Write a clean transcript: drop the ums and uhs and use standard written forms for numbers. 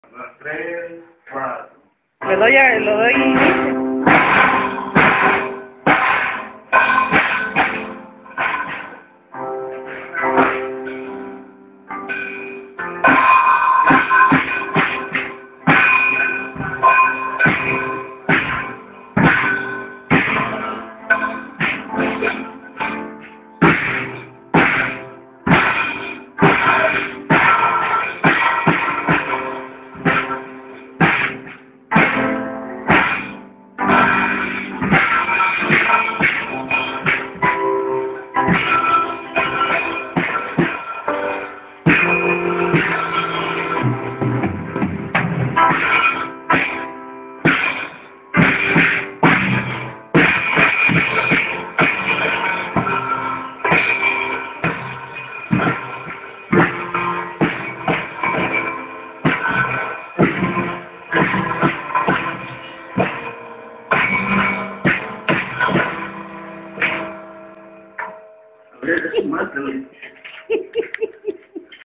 Las 3, 4. Lo doy inicio. A ver, es más de lo